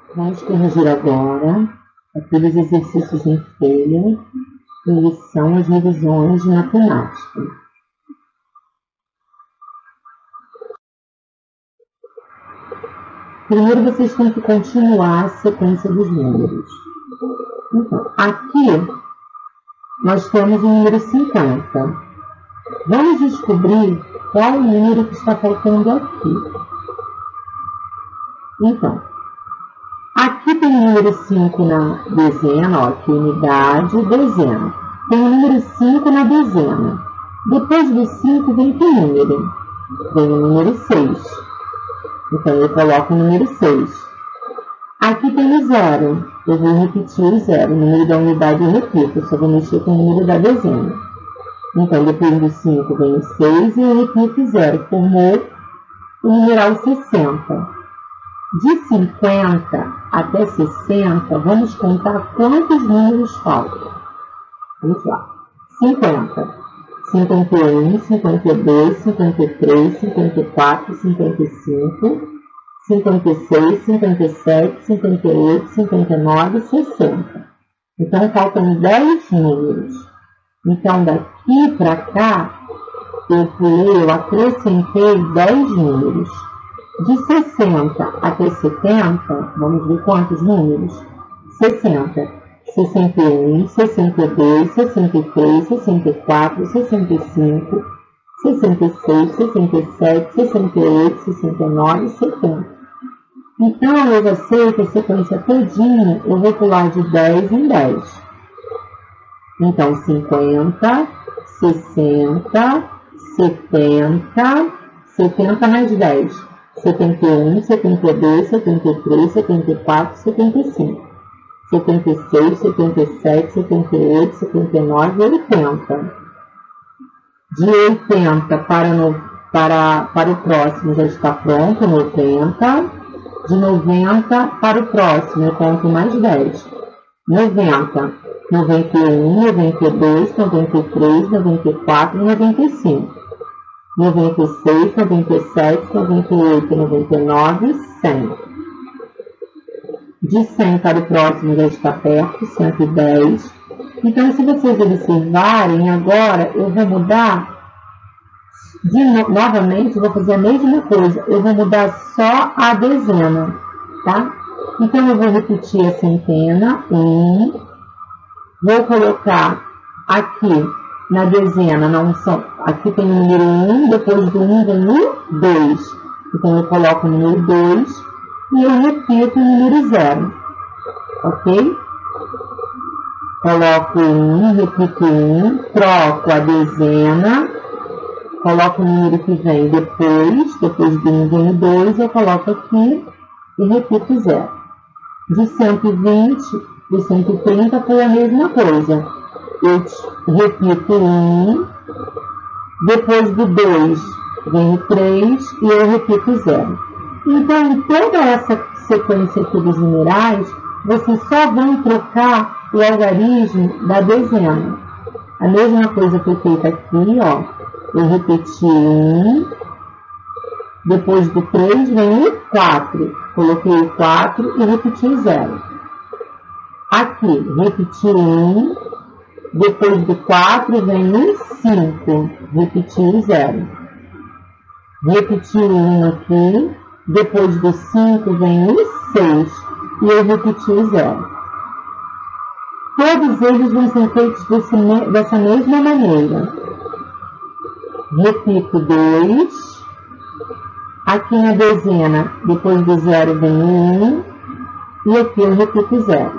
Vamos corrigir agora aqueles exercícios em folha, que são as revisões de matemática. Primeiro, vocês têm que continuar a sequência dos números. Então, aqui, nós temos o número 50. Vamos descobrir qual o número que está faltando aqui. Então, aqui tem o número 5 na dezena, ó, aqui unidade, dezena. Tem o número 5 na dezena. Depois do 5 vem que número? Vem o número 6. Então, eu coloco o número 6. Aqui tem o 0. Eu vou repetir o 0. O número da unidade eu repito. Eu só vou mexer com o número da dezena. Então, depois do 5 vem o 6 e eu repito o 0. Formou o numeral 60. De 50 até 60, vamos contar quantos números faltam. Vamos lá. 50, 51, 52, 53, 54, 55, 56, 57, 58, 59, 60. Então, faltam 10 números. Então, daqui para cá, eu acrescentei 10 números. De 60 até 70, vamos ver quantos números? 60, 61, 62, 63, 64, 65, 66, 67, 68, 69, 70. Então, eu já sei que a sequência todinha eu vou pular de 10 em 10. Então, 50, 60, 70, 70 mais 10. 71, 72, 73, 74, 75, 76, 77, 78, 79 e 80. De 80 para o próximo já está pronto, 90. De 90 para o próximo eu conto mais 10. 90, 91, 92, 93, 94 e 95. 96, 97, 98, 99, 100. De 100 para o próximo já está perto, 110. Então, se vocês observarem, agora eu vou mudar, novamente, vou fazer a mesma coisa. Eu vou mudar só a dezena, tá? Então, eu vou repetir a centena, 1. Vou colocar aqui na dezena, aqui tem o número 1, depois do 1 vem o 2. Então, eu coloco o número 2 e eu repito o número 0. Ok? Coloco 1, repito 1, troco a dezena, coloco o número que vem depois do 1 vem o 2, eu coloco aqui e repito 0. De 120 e 130 foi a mesma coisa. Eu repito 1, depois do 2 vem o 3 e eu repito 0. Então, em toda essa sequência aqui dos numerais, vocês só vão trocar o algarismo da dezena. A mesma coisa foi feita aqui, ó. Eu repeti 1, depois do 3 vem o 4. Coloquei o 4 e repeti o 0. Aqui, repeti 1. Depois do 4 vem o 5, repeti o 0. Repeti o 1 aqui, depois do 5 vem o 6 e eu repeti o 0. Todos eles vão ser feitos dessa mesma maneira. Repito 2, aqui na dezena, depois do 0 vem o 1 e aqui eu repito 0.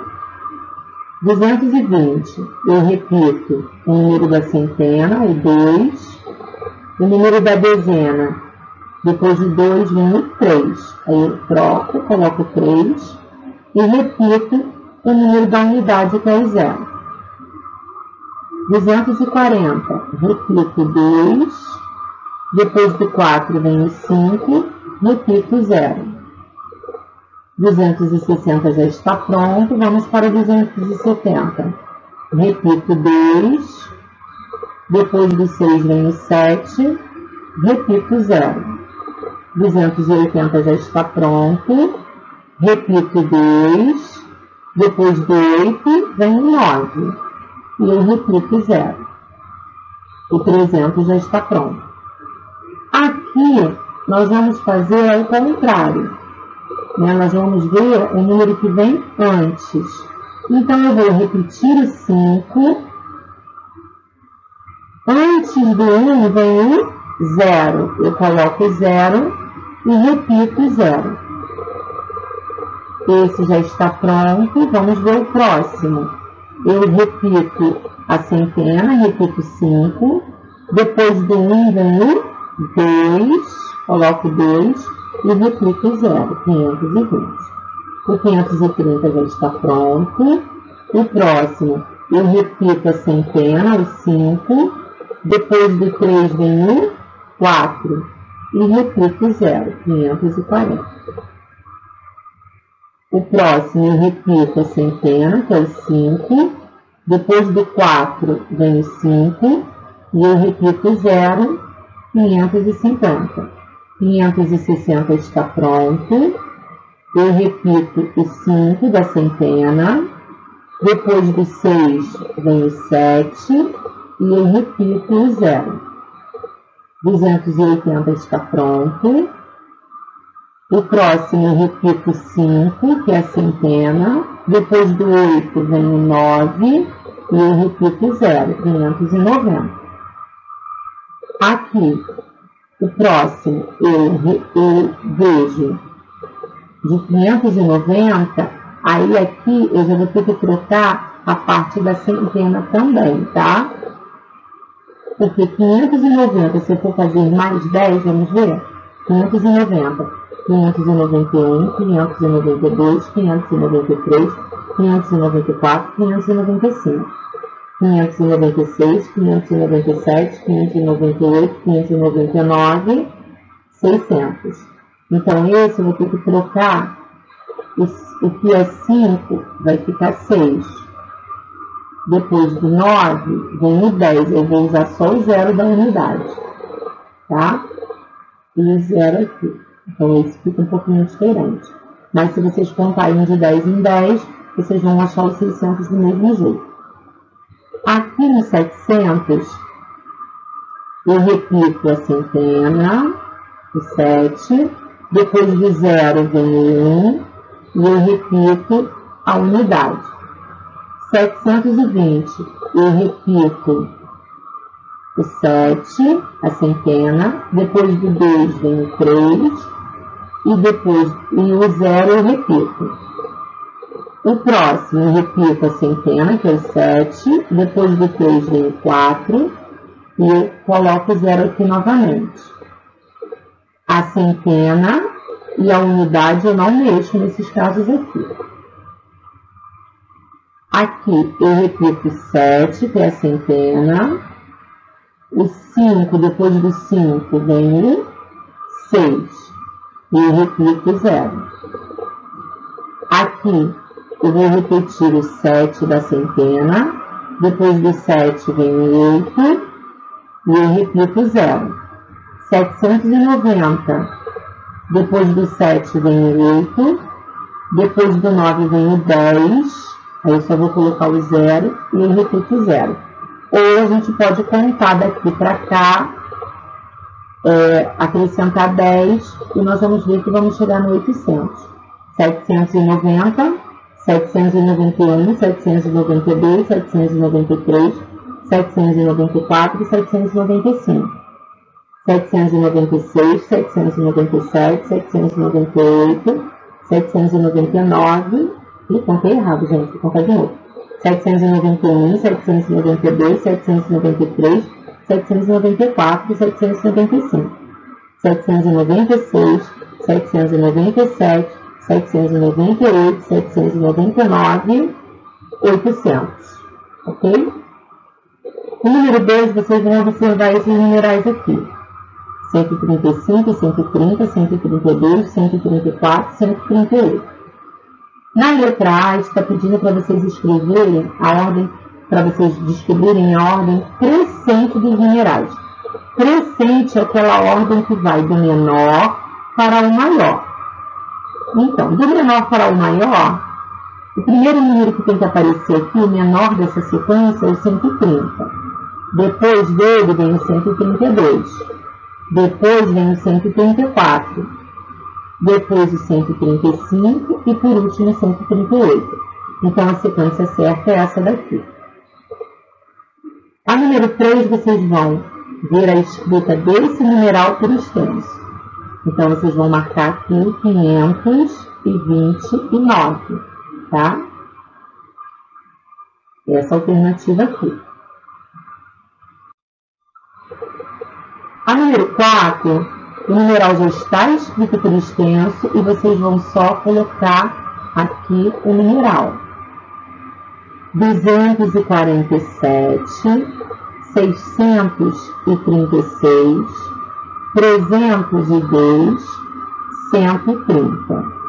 220, eu repito o número da centena, o 2, o número da dezena, depois do 2 vem o 3, aí eu troco, coloco 3 e repito o número da unidade, que é o 0. 240, repito 2, depois do 4 vem o 5, repito 0. 260 já está pronto, vamos para 270. Repito 2, depois do 6 vem o 7, repito 0. 280 já está pronto, repito 2, depois do 8 vem o 9, e eu repito 0. O 300 já está pronto. Aqui, nós vamos fazer ao contrário, né? Nós vamos ver o número que vem antes. Então, eu vou repetir o 5. Antes do 1 vem o 0. Eu coloco 0 e repito 0. Esse já está pronto. Vamos ver o próximo. Eu repito a centena, repito 5. Depois do 1 vem o 2. Coloco 2 e repito 0. 520. O 530 já está pronto. O próximo, eu repito a centena, o 5. Depois do 3 vem o 4 e repito 0, 540. O próximo eu repito a centena, que é o 5. Depois do 4 vem o 5 e eu repito 0, 550. 560 está pronto. Eu repito o 5 da centena. Depois do 6 vem o 7. E eu repito o 0. 280 está pronto. O próximo eu repito 5, que é a centena. Depois do 8 vem o 9. E eu repito 0. 590. Aqui, o próximo eu vejo de 590. Aí aqui eu já vou ter que trocar a parte da centena também, tá? Porque 590, se eu for fazer mais 10, vamos ver? 590, 591, 592, 593, 594, 595, 596, 597, 598, 599, 600. Então, esse eu vou ter que trocar. O que é 5 vai ficar 6. Depois do 9, vem o 10. Eu vou usar só o 0 da unidade. Tá? E o 0 aqui. Então, esse fica um pouquinho diferente. Mas se vocês contarem de 10 em 10, vocês vão achar os 600 do mesmo jeito. Aqui no 700, eu repito a centena, o 7. Depois do 0 vem o 1. E eu repito a unidade. 720, eu repito o 7, a centena, depois do 2 vem o 3, e o 0 eu repito. O próximo eu repito a centena, que é o 7, depois do 3 vem o 4, e eu coloco o 0 aqui novamente. A centena e a unidade eu não mexo nesses casos aqui. Aqui eu repito 7, que é a centena. O 5, depois do 5 vem o 6. E eu repito 0. Aqui eu vou repetir o 7 da centena. Depois do 7 vem o 8. E eu repito 0. 790. Depois do 7 vem o 8. Depois do 9 vem o 10. Aí eu só vou colocar o 0 e eu repito 0. Ou a gente pode contar daqui para cá, acrescentar 10, e nós vamos ver que vamos chegar no 800. 790, 791, 792, 793, 794 e 795. 796, 797, 798, 799... E contei errado, gente. Vou contar de novo. 791, 792, 793, 794 e 795. 796, 797, 798, 799, 800. Ok? O número 2, vocês vão observar esses numerais aqui. 135, 130, 132, 134, 138. Na letra A, está pedindo para vocês escreverem a ordem, para vocês descobrirem a ordem crescente dos numerais. Crescente é aquela ordem que vai do menor para o maior. Então, do menor para o maior, o primeiro número que tem que aparecer aqui, o menor dessa sequência, é o 130. Depois dele vem o 132. Depois vem o 134. Depois o 135 e, por último, o 138. Então, a sequência certa é essa daqui. A número 3, vocês vão ver a escrita desse numeral por extenso. Então, vocês vão marcar aqui 529, tá? Essa alternativa aqui. A número 4, o numeral já está escrito por extenso e vocês vão só colocar aqui o numeral. 247, 636, 302, 130.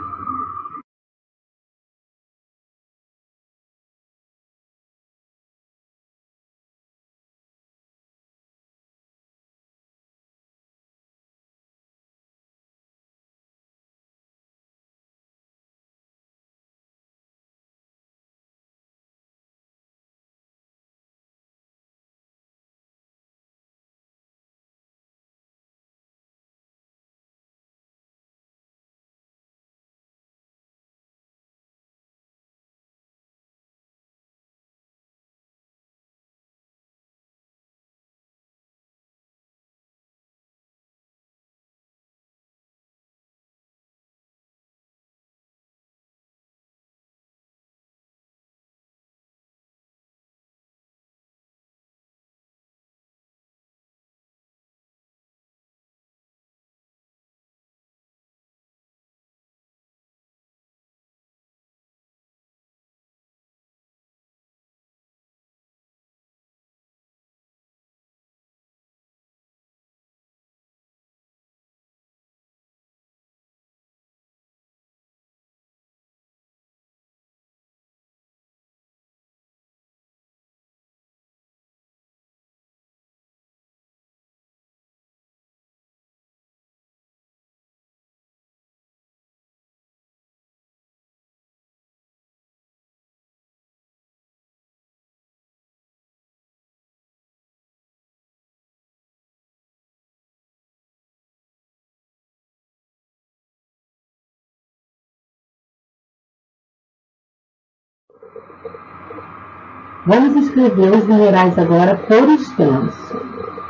Vamos escrever os numerais agora por extenso.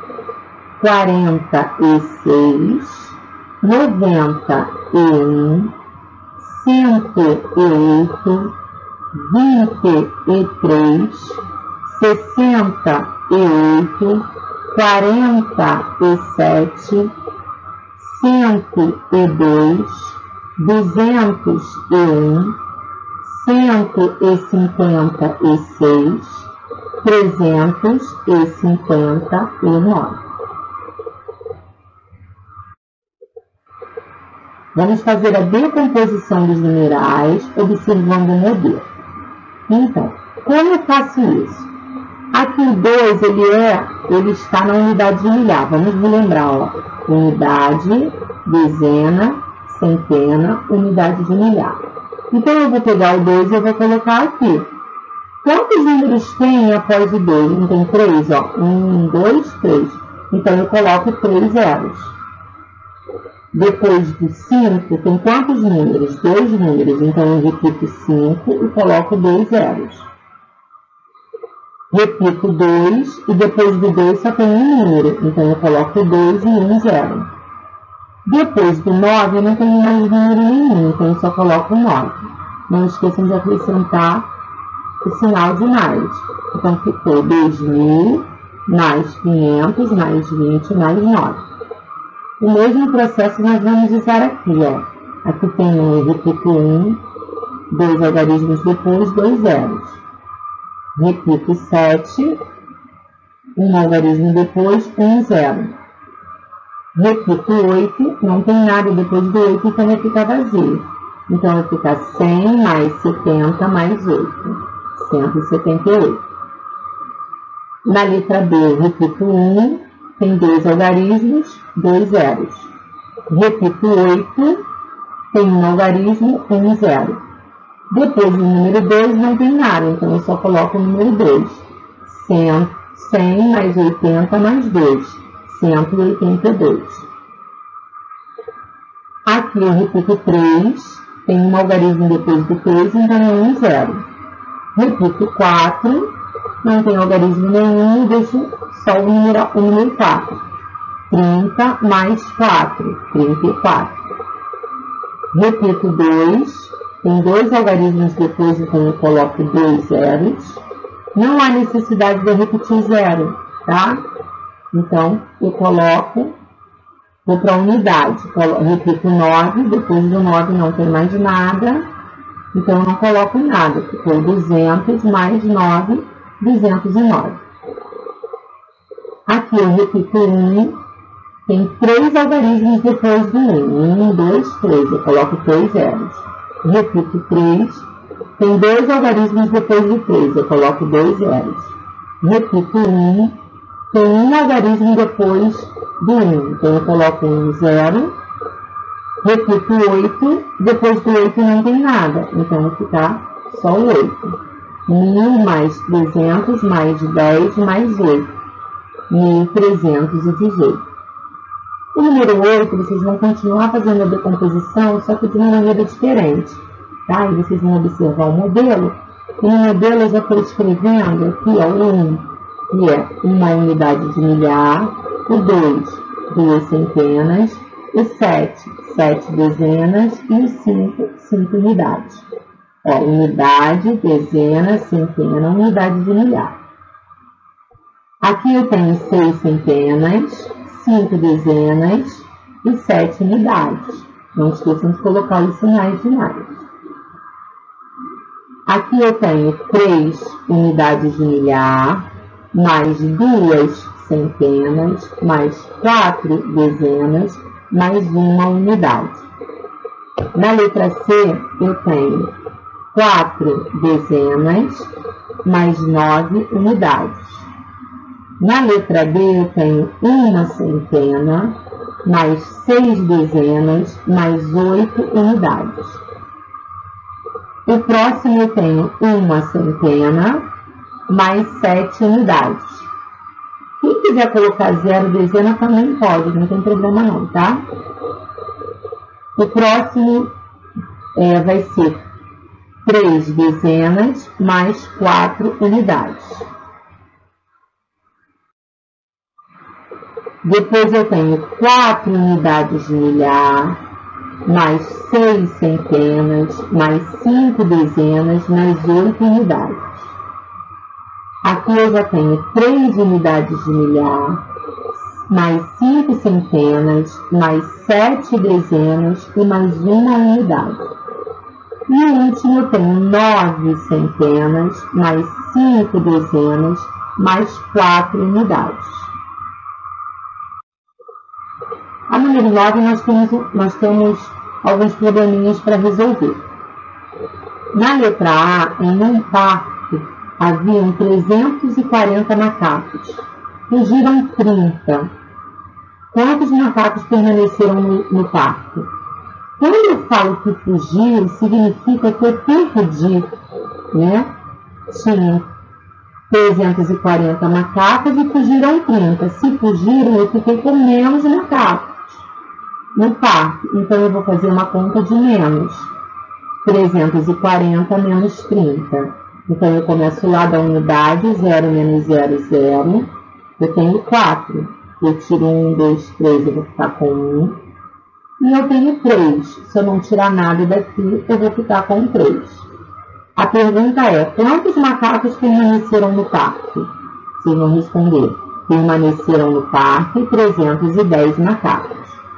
46, 91, 108, 23, 68, 47, 102, 201, 156, 359. Vamos fazer a decomposição dos numerais observando o modelo. Então, como eu faço isso? Aqui o 2, ele está na unidade de milhar. Vamos lembrar, ó. Unidade, dezena, centena, unidade de milhar. Então, eu vou pegar o 2 e eu vou colocar aqui. Quantos números tem após o 2? Não tem 3, ó. 1, 2, 3. Então, eu coloco 3 zeros. Depois do 5, tem quantos números? 2 números. Então, eu repito 5 e coloco 2 zeros. Repito 2 e depois do 2 só tem um número. Então, eu coloco 2 e 1 zero. Depois do 9, eu não tenho mais número nenhum. Então, eu só coloco 9. Não esqueçam de acrescentar o sinal de mais. Então, ficou 2.000, mais 500, mais 20, mais 9. O mesmo processo nós vamos usar aqui, ó. Aqui tem eu repito 1, 2 algarismos depois, 2 zeros. Repito 7, 1 algarismo depois, 1 zero. Repito 8, não tem nada depois do 8, então vai ficar vazio. Então vai ficar 100 mais 70 mais 8, 178. Na letra B, eu repito 1. Tem 2 algarismos, 2 zeros. Repito 8, tem um algarismo, 1, 0. Depois do número 2 não tem nada, então eu só coloco o número 2. 100 mais 80 mais 2, 182. Aqui eu repito 3, tem um algarismo depois do 3, então é 1, 0. Repito 4, não tem algarismo nenhum, deixo só o número 4. 30 mais 4, 34. Repito 2, tem 2 algarismos depois, então eu coloco 2 zeros. Não há necessidade de eu repetir 0, tá? Então, eu coloco, vou para a unidade, repito 9, depois do 9 não tem mais nada, então eu não coloco nada, ficou 200 mais 9, 209. Aqui eu repito 1, tem 3 algarismos depois do 1, 1, 2, 3, eu coloco 3 zeros. Repito 3, tem 2 algarismos depois do 3, eu coloco 2 zeros. Repito 1, tem um algarismo depois do 1, então eu coloco 1, 0. Repito 8, depois do 8 não tem nada, então vai ficar só o 8. 1000 mais 300 mais 10 mais 8, 1318. O número 8, vocês vão continuar fazendo a decomposição, só que de uma maneira diferente. Tá? E vocês vão observar o modelo. E no modelo eu já estou escrevendo aqui ó, o 1, que é uma unidade de milhar, o 2, 2 centenas, o 7, 7 dezenas e o 5, 5 unidades. Ó, unidade, dezena, centena, unidade de milhar. Aqui eu tenho 6 centenas, 5 dezenas e 7 unidades. Não esqueçam de colocar os sinais de mais. Aqui eu tenho 3 unidades de milhar, mais 2 centenas, mais 4 dezenas, mais uma unidade. Na letra C, eu tenho 4 dezenas, mais 9 unidades. Na letra D, eu tenho uma centena, mais 6 dezenas, mais 8 unidades. O próximo eu tenho uma centena, mais 7 unidades. Quem quiser colocar 0 dezena também pode, não tem problema não, tá? O próximo vai ser 3 dezenas, mais 4 unidades. Depois eu tenho 4 unidades de milhar, mais 6 centenas, mais 5 dezenas, mais 8 unidades. Aqui eu já tenho 3 unidades de milhar, mais 5 centenas, mais 7 dezenas e mais uma unidade. E o último eu tenho 9 centenas, mais 5 dezenas, mais 4 unidades. A número 9 nós temos alguns probleminhas para resolver. Na letra A, em um parque, haviam 340 macacos. Fugiram 30. Quantos macacos permaneceram no parque? Quando eu falo que fugiu, significa que eu perdi, né? Tinha 340 macacos e fugiram 30. Se fugiram, eu fiquei com menos macacos no parque. Então, eu vou fazer uma conta de menos. 340 menos 30. Então, eu começo lá da unidade, 0 menos 0, 0. Eu tenho 4. Eu tiro 1, 2, 3, eu vou ficar com 1. E eu tenho 3. Se eu não tirar nada daqui, eu vou ficar com 3. A pergunta é, quantos macacos permaneceram no parque? Vocês vão responder. Permaneceram no parque 310 macacos.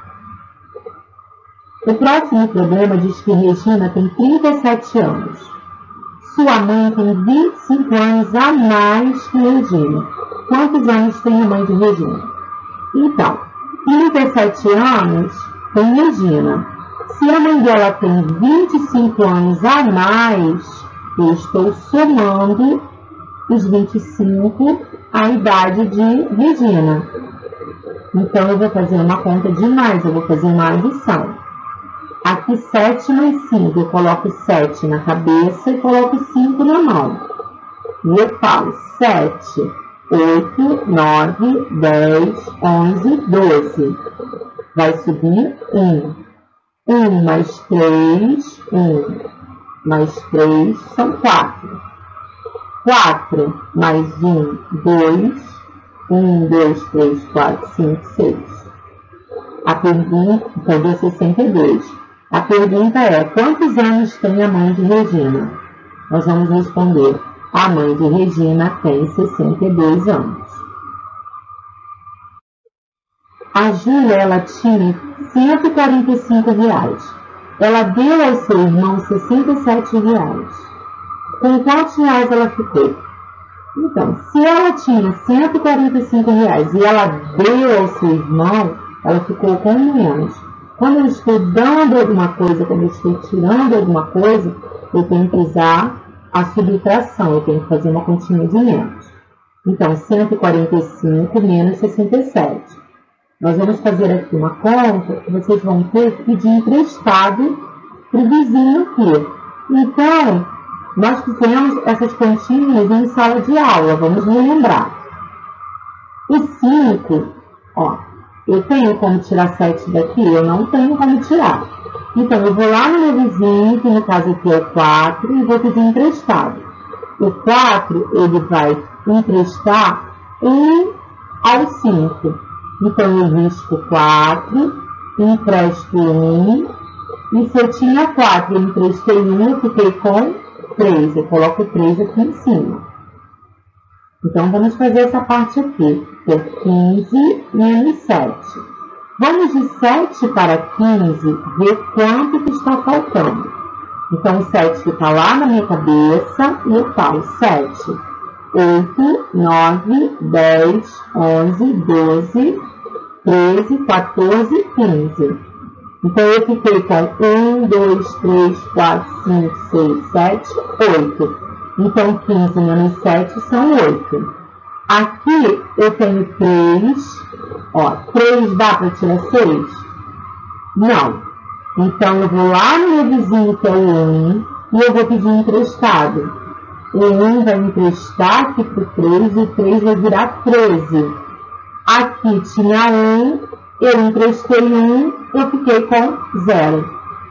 O próximo problema diz que Regina tem 37 anos. Sua mãe tem 25 anos a mais que Regina. Quantos anos tem a mãe de Regina? Então, 37 anos tem Regina. Se a mãe dela tem 25 anos a mais, eu estou somando os 25 à idade de Regina. Então, eu vou fazer uma conta de mais, eu vou fazer uma adição. Aqui 7 mais 5, eu coloco 7 na cabeça e coloco 5 na mão. E eu falo 7, 8, 9, 10, 11, 12. Vai subir 1. 1 mais 3, 1 mais 3 são 4. 4 mais 1, 2. 1, 2, 3, 4, 5, 6. A pergunta, então, deu 62. A pergunta é, quantos anos tem a mãe de Regina? Nós vamos responder, a mãe de Regina tem 62 anos. A Júlia, ela tinha R$145. Ela deu ao seu irmão R$67. Com quantos reais ela ficou? Então, se ela tinha R$145 e ela deu ao seu irmão, ela ficou com menos. Quando eu estou dando alguma coisa, quando eu estou tirando alguma coisa, eu tenho que usar a subtração, eu tenho que fazer uma continha de menos. Então, 145 menos 67. Nós vamos fazer aqui uma conta que vocês vão ter que pedir emprestado para o vizinho aqui. Então, nós fizemos essas continhas em sala de aula, vamos relembrar. O 5, ó, eu tenho como tirar 7 daqui? Eu não tenho como tirar. Então, eu vou lá no meu vizinho, que no caso aqui é o 4, e vou pedir emprestado. O 4, ele vai emprestar 1 ao 5. Então, eu risco 4, empresto 1, e se eu tinha 4 e emprestei 1, eu fiquei com 3. Eu coloco 3 aqui em cima. Então, vamos fazer essa parte aqui, que é 15 menos 7. Vamos de 7 para 15 ver quanto que está faltando. Então, o 7 fica lá na minha cabeça e eu falo 7, 8, 9, 10, 11, 12, 13, 14, 15. Então, eu fiquei com 1, 2, 3, 4, 5, 6, 7, 8. Então, 15 menos 7 são 8. Aqui eu tenho 3. Ó, 3 dá para tirar 6? Não. Então, eu vou lá no meu vizinho, que é o 1, e eu vou pedir emprestado. O 1 vai emprestar aqui para o 3, e o 3 vai virar 13. Aqui tinha 1, eu emprestei 1, eu fiquei com 0.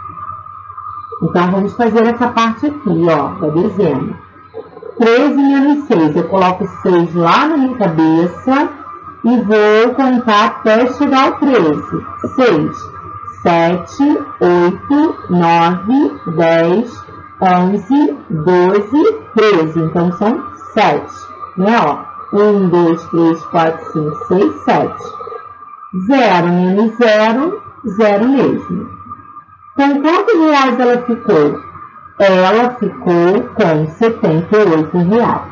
Então, vamos fazer essa parte aqui, ó, da dezena. 13 menos 6, eu coloco 6 lá na minha cabeça e vou contar até chegar ao 13. 6, 7, 8, 9, 10, 11, 12, 13. Então, são 7, né, ó. 1, 2, 3, 4, 5, 6, 7. 0 menos 0, 0 mesmo. Com quantos reais ela ficou? Ela ficou com R$78.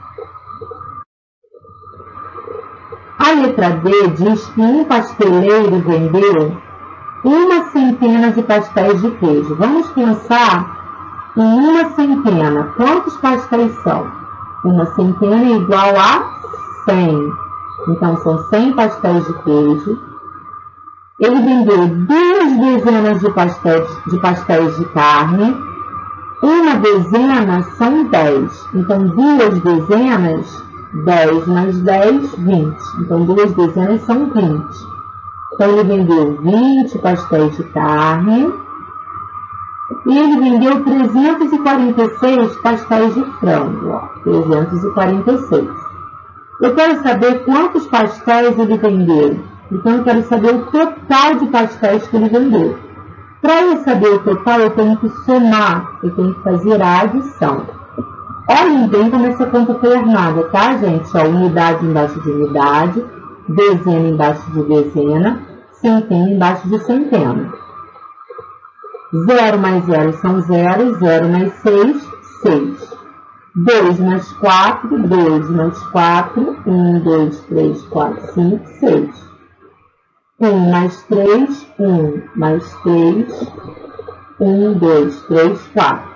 A letra D diz que um pasteleiro vendeu 100 de pastéis de queijo. Vamos pensar em 100. Quantos pastéis são? 100 é igual a 100. Então, são 100 pastéis de queijo. Ele vendeu 2 dezenas de pastéis de carne. Uma dezena são 10. Então, 2 dezenas, 10 mais 10, 20. Então, 2 dezenas são 20. Então, ele vendeu 20 pastéis de carne. E ele vendeu 346 pastéis de frango. Ó, 346. Eu quero saber quantos pastéis ele vendeu. Então, eu quero saber o total de pastéis que ele vendeu. Para eu saber o total, eu tenho que somar, eu tenho que fazer a adição. Olhem bem como essa conta foi armada, tá, gente? Ó, unidade embaixo de unidade, dezena embaixo de dezena, centena embaixo de centena. 0 mais 0 são 0, 0 mais 6, 6. 2 mais 4, 2 mais 4, 1, 2, 3, 4, 5, 6. 1 mais 3, 1 mais 3, 1, 2, 3, 4,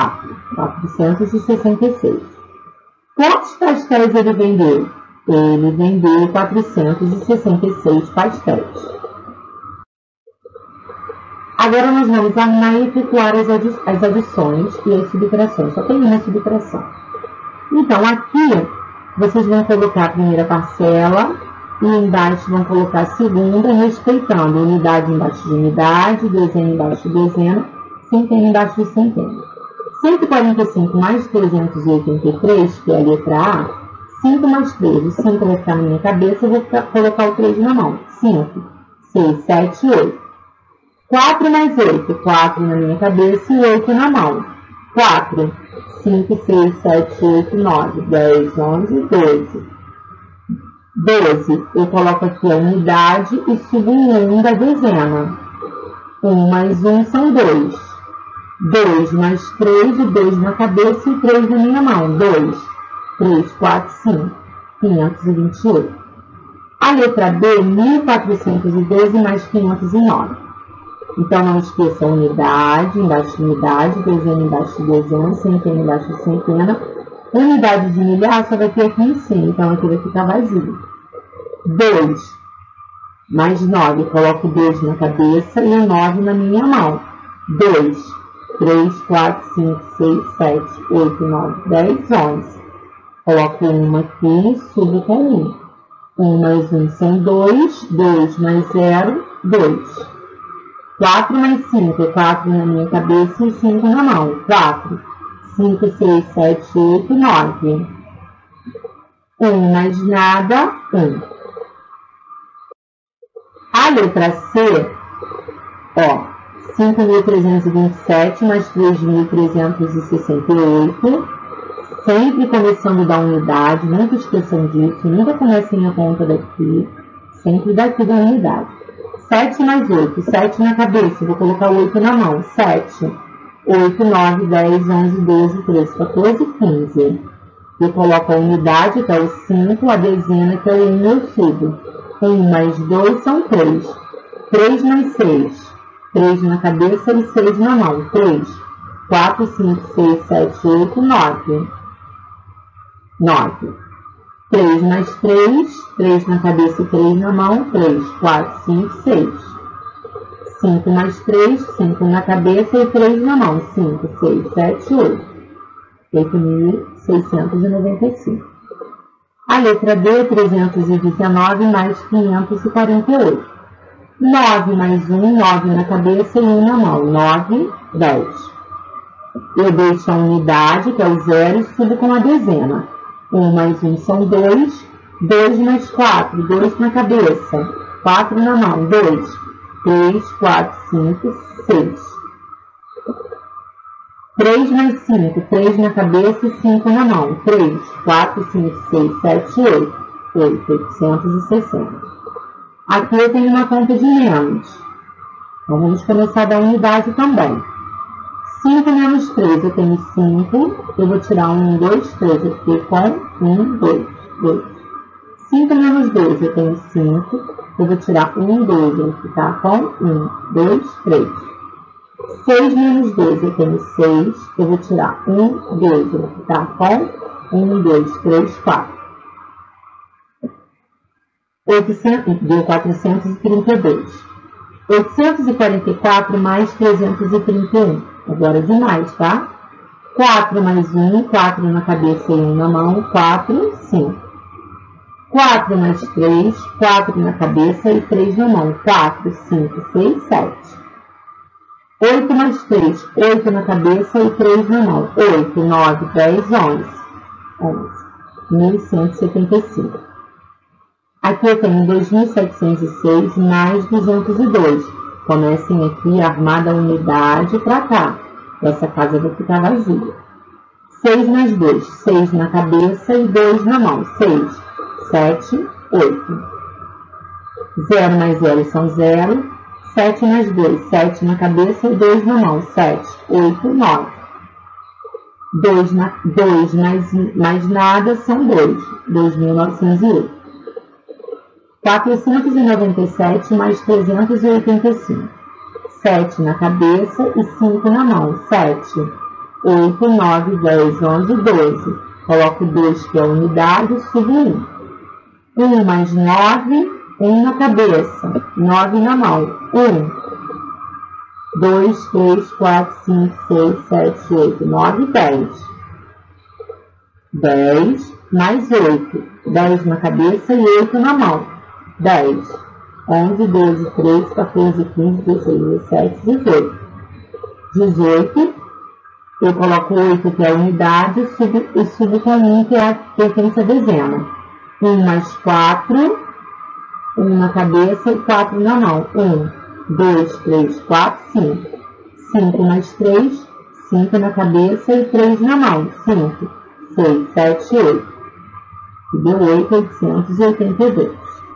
466. Quantos pastéis ele vendeu? Ele vendeu 466 pastéis. Agora nós vamos armar e efetuar as adições e as subtrações. Só tem uma subtração. Então, aqui, vocês vão colocar a primeira parcela e embaixo vão colocar a segunda, respeitando unidade embaixo de unidade, dezena embaixo de dezena, centena embaixo de centena. 145 mais 383, que é a letra A, 5 mais 3, o 5 vai ficar na minha cabeça, eu vou colocar o 3 na mão. 5, 6, 7, 8. 4 mais 8, 4 na minha cabeça e 8 na mão. 4, 5, 6, 7, 8, 9, 10, 11, 12. 12, eu coloco aqui a unidade e subo um 1 da dezena. 1 mais 1 são 2. 2 mais 3, o 2 na cabeça e 3 na minha mão. 2, 3, 4, 5, 528. A letra B, 1412 mais 509. Então, não esqueça a unidade, embaixo de unidade, dezena embaixo de dezena, centena embaixo de centena. Unidade de milhar só vai ter aqui em cima, então aqui vai ficar vazio. 2 mais 9, coloco 2 na cabeça e o 9 na minha mão. 2, 3, 4, 5, 6, 7, 8, 9, 10, 11. Coloco 1 aqui, subo com 1. 1 mais 1 são 2, 2 mais 0, 2. 4 mais 5, 4 na minha cabeça e 5 na mão. 4, 5, 6, 7, 8, 9. 1 mais nada, 1. A letra C, ó, 5.327 mais 3.368. Sempre começando da unidade, nunca esqueçam disso, nunca comecem a conta daqui, sempre daqui da unidade. 7 mais 8, 7 na cabeça, vou colocar o 8 na mão. 7, 8, 9, 10, 11, 12, 13, 14, 15. Eu coloco a unidade, que é o 5, a dezena, que é o 1, eu subo. 1 mais 2 são 3. 3 mais 6, 3 na cabeça e 6 na mão. 3, 4, 5, 6, 7, 8, 9. 9. 3 mais 3, 3 na cabeça e 3 na mão, 3, 4, 5, 6. 5 mais 3, 5 na cabeça e 3 na mão, 5, 6, 7, 8. 8.695. A letra D, 319 mais 548. 9 mais 1, 9 na cabeça e 1 na mão, 9, 10. Eu deixo a unidade, que é o 0, e subo com a dezena. 1 mais 1 são 2, 2 mais 4, 2 na cabeça, 4 na mão, 2, 3, 4, 5, 6. 3 mais 5, 3 na cabeça e 5 na mão, 3, 4, 5, 6, 7, 8, 860. Aqui eu tenho uma conta de menos, então vamos começar da unidade também. 5 menos 3, eu tenho 5, eu vou tirar 1, 2, 3, eu fiquei com 1, 2, 2. 5 menos 2, eu tenho 5, eu vou tirar 1, 2, eu vou ficar com 1, 2, 3. 6 menos 2, eu tenho 6, eu vou tirar 1, 2, eu vou ficar com 1, 2, 3, 4. 432. 844 mais 331. Agora de mais, tá? 4 mais 1, 4 na cabeça e 1 na mão, 4, 5. 4 mais 3, 4 na cabeça e 3 na mão, 4, 5, 6, 7. 8 mais 3, 8 na cabeça e 3 na mão, 8, 9, 10, 11. 11.175. Aqui eu tenho 2.706 mais 202. Comecem aqui a armar da unidade para cá. Essa casa vai ficar vazia. 6 mais 2, 6 na cabeça e 2 na mão. 6, 7, 8. 0 mais 0 são 0. 7 mais 2, 7 na cabeça e 2 na mão. 7, 8, 9. 2 mais nada são 2. 2.908. 497 mais 385. 7 na cabeça e 5 na mão. 7, 8, 9, 10, 11, 12. Coloco 2, que é a unidade, subo 1. 1 mais 9, 1 na cabeça, 9 na mão. 1. 2, 3, 4, 5, 6, 7, 8, 9, 10. 10 mais 8. 10 na cabeça e 8 na mão. 10. 11, 12, 13, 14, 15, 16, 17, 18. 18. Eu coloco 8, que é a unidade, e subo com 1, que é a pertence à dezena. 1 mais 4. 1 na cabeça e 4 na mão. 1, 2, 3, 4, 5. 5 mais 3, 5 na cabeça e 3 na mão. 5, 6, 7, 8. E deu 8, 882.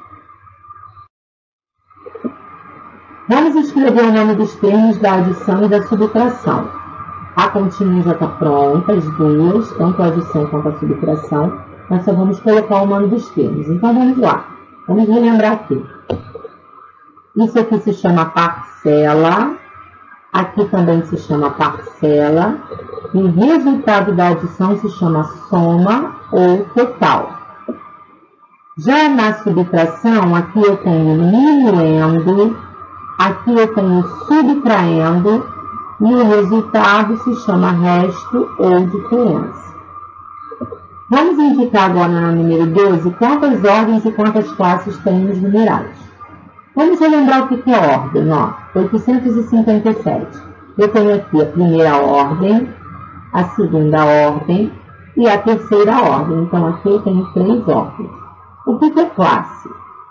Vamos escrever o nome dos termos da adição e da subtração. A continha já está pronta, as duas, tanto a adição quanto a subtração. Nós só vamos colocar o nome dos termos. Então, vamos lá. Vamos relembrar aqui. Isso aqui se chama parcela. Aqui também se chama parcela. E o resultado da adição se chama soma ou total. Já na subtração, aqui eu tenho minuendo, aqui eu tenho subtraindo, e o resultado se chama resto ou diferença. Vamos indicar agora no número 12 quantas ordens e quantas classes tem nos numerais. Vamos relembrar o que é ordem, ó. 857. Eu tenho aqui a primeira ordem, a segunda ordem e a terceira ordem. Então, aqui eu tenho 3 ordens. O que é classe?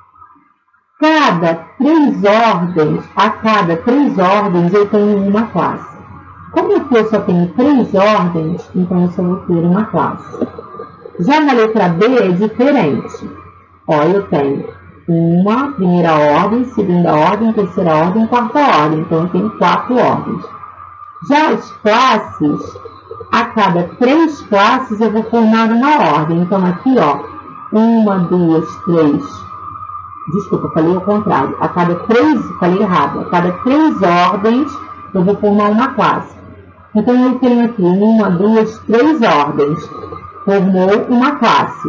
A cada três ordens eu tenho uma classe. Como aqui eu só tenho 3 ordens, então eu só vou ter uma classe. Já na letra B é diferente. Ó, eu tenho uma primeira ordem, segunda ordem, terceira ordem, quarta ordem. Então, eu tenho 4 ordens. Já as classes, a cada 3 classes eu vou formar uma ordem. Então, aqui, ó, 1, 2, 3. Desculpa, falei ao contrário. A cada 3, falei errado. A cada 3 ordens eu vou formar uma classe. Então, eu tenho aqui 1, 2, 3 ordens. Formou uma classe.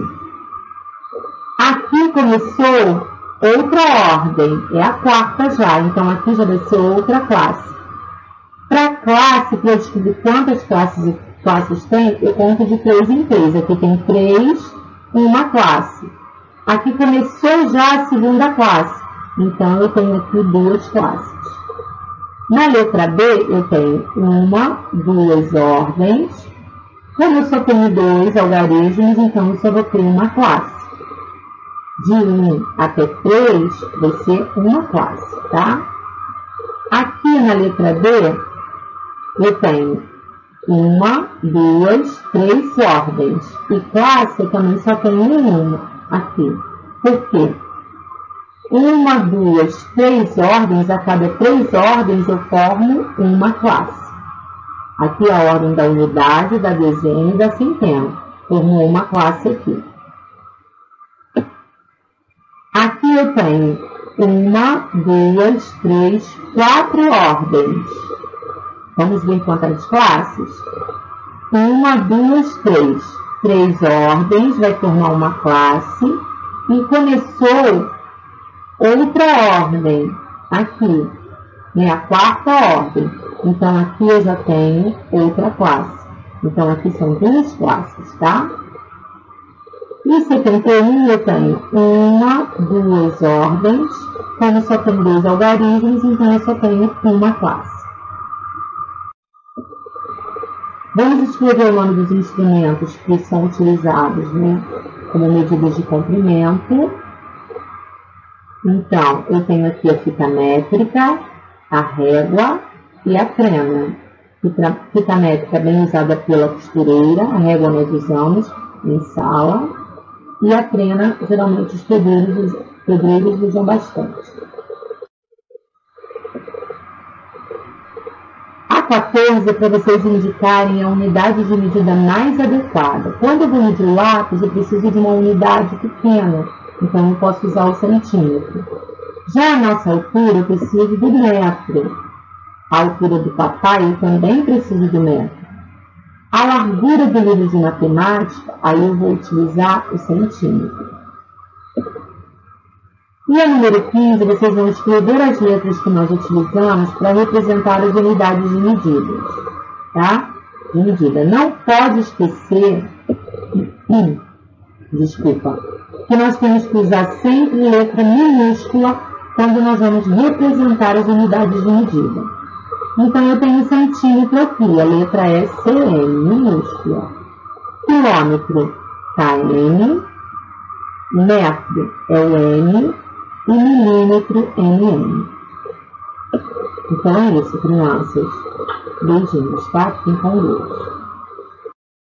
Aqui começou outra ordem, é a quarta já, então aqui já vai ser outra classe. Para classe, para eu descobrir quantas classes tem, eu conto de 3 em 3. Aqui tem 3, uma classe. Aqui começou já a segunda classe, então eu tenho aqui 2 classes. Na letra B, eu tenho 1, 2 ordens. Como eu só tenho 2 algarismos, então eu só vou ter uma classe. De 1 até 3 vai ser uma classe, tá? Aqui na letra D, eu tenho 1, 2, 3 ordens. E classe eu também só tenho uma aqui. Por quê? 1, 2, 3 ordens, a cada 3 ordens eu formo uma classe. Aqui a ordem da unidade, da dezena e da centena. Formou uma classe aqui. Aqui eu tenho 1, 2, 3, 4 ordens. Vamos ver quantas classes? 1, 2, 3. 3 ordens, vai formar uma classe. E começou outra ordem, aqui, né? A quarta ordem. Então, aqui eu já tenho outra classe. Então, aqui são 2 classes, tá? E 71 eu tenho 1, 2 ordens. Como só tem 2 algarismos, então eu só tenho uma classe. Vamos escrever o nome dos instrumentos que são utilizados, né, como medidas de comprimento. Então, eu tenho aqui a fita métrica, a régua e a trena. Fita métrica bem usada pela costureira, a régua nós usamos em sala, e a trena, geralmente os pedreiros usam bastante. A 14 é para vocês indicarem a unidade de medida mais adequada. Quando eu vou medir o lápis, eu preciso de uma unidade pequena, então eu posso usar o centímetro. Já a nossa altura, eu preciso do metro. A altura do papai, eu também preciso do metro. A largura do livro de matemática, aí eu vou utilizar o centímetro. E a número 15, vocês vão escrever as letras que nós utilizamos para representar as unidades de medidas, tá? De medida. Não pode esquecer, desculpa, que nós temos que usar sempre letra minúscula quando nós vamos representar as unidades de medida. Então, eu tenho centímetro aqui, a letra é CM, minúscula. Quilômetro, KM. Metro é o M. E milímetro, mm. Então é isso, crianças. Beijinhos, tá? Fiquem com Deus.